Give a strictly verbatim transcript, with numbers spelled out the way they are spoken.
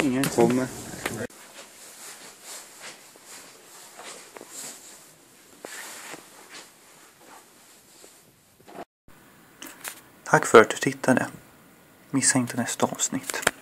Inget kommer. Tack för att du tittade. Missa inte nästa avsnitt.